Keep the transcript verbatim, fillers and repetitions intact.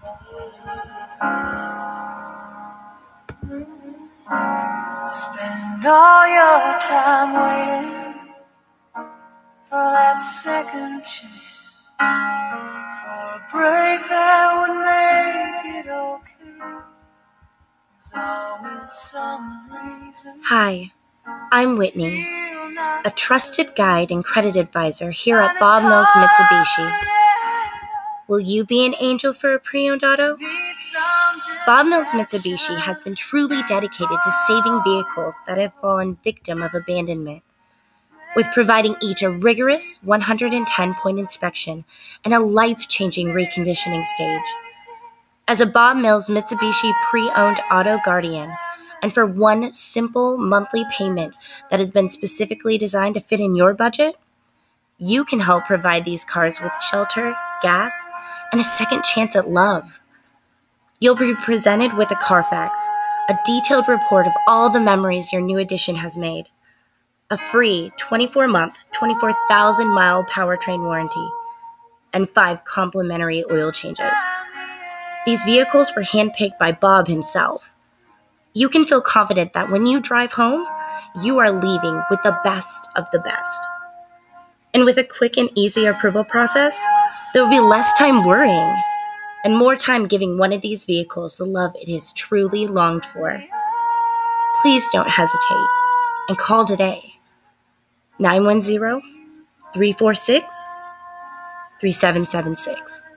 Spend all your time waiting for that second chance, for a break that would make it okay. There's always some reason. Hi, I'm Whitney, a trusted guide and credit advisor here at Bob Mills Mitsubishi. Will you be an angel for a pre-owned auto? Bob Mills Mitsubishi has been truly dedicated to saving vehicles that have fallen victim of abandonment, with providing each a rigorous one hundred ten point inspection and a life-changing reconditioning stage. As a Bob Mills Mitsubishi pre-owned auto guardian, and for one simple monthly payment that has been specifically designed to fit in your budget, you can help provide these cars with shelter, gas, and a second chance at love. You'll be presented with a Carfax, a detailed report of all the memories your new addition has made, a free twenty-four month, twenty-four thousand mile powertrain warranty, and five complimentary oil changes. These vehicles were handpicked by Bob himself. You can feel confident that when you drive home, you are leaving with the best of the best. And with a quick and easy approval process, there will be less time worrying and more time giving one of these vehicles the love it has truly longed for. Please don't hesitate and call today. nine one zero, three four six, three seven seven six.